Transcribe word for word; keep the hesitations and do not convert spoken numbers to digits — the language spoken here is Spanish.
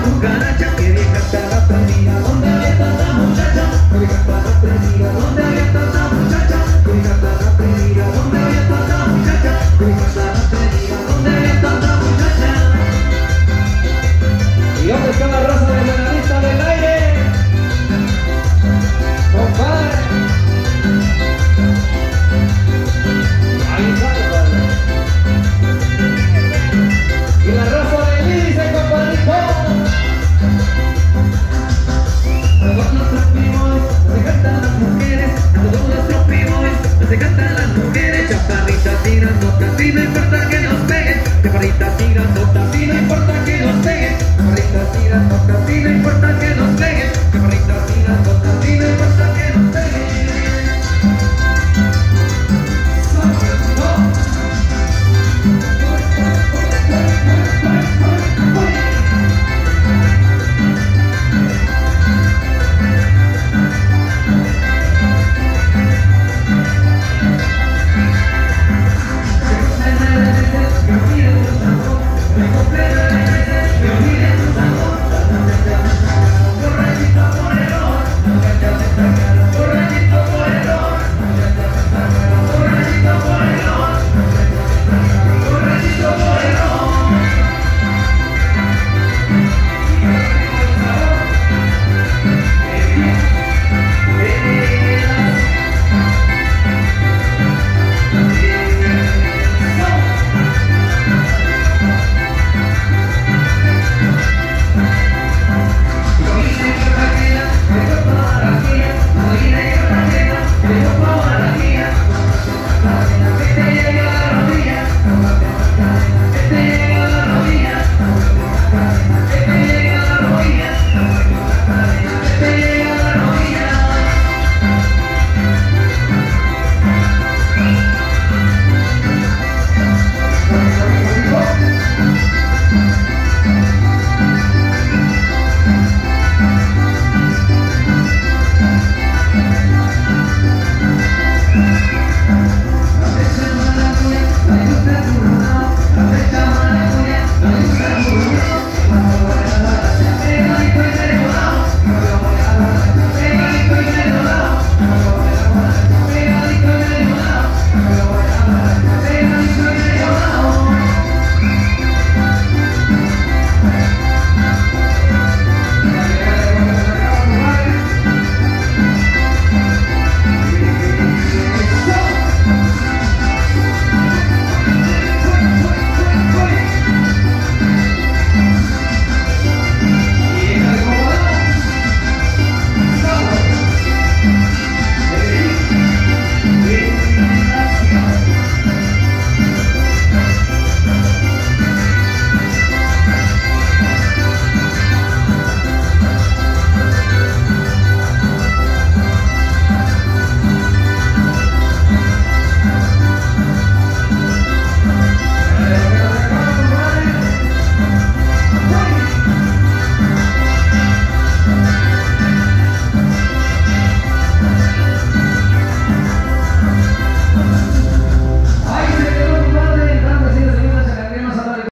cucaracha, que bien canta la prendida. ¿Dónde está esta muchacha? Que bien canta la prendida. ¿Dónde está esta muchacha? Que bien canta la prendida. ¿Dónde está esta muchacha? Que bien canta la prendida. ¿Dónde está esta muchacha? ¿Y dónde está la raza de la lista del aire? Compadre. Ahí está, compadre. Y la raza de Lice, compadrito. A todos nuestros primos se cantan las mujeres. A todos nuestros primos se cantan las mujeres. Chaparritas tirandotas y no importa que nos peguen. Chaparritas tirandotas y no importa que nos peguen. Chaparritas tirandotas y no importa que nos peguen. Chaparritas tirandotas y no importa que nos peguen. Me